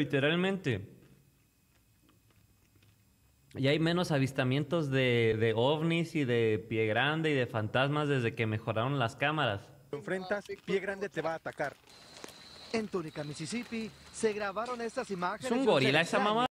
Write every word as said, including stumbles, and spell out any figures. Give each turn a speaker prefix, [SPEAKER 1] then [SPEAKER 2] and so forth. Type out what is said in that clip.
[SPEAKER 1] Literalmente. Y hay menos avistamientos de, de ovnis y de pie grande y de fantasmas desde que mejoraron las cámaras.
[SPEAKER 2] Lo enfrentas, Pie Grande te va a atacar.
[SPEAKER 3] En Tunica, Mississippi, se grabaron estas imágenes.
[SPEAKER 1] ¿Es un
[SPEAKER 3] de
[SPEAKER 1] gorila esa mamá?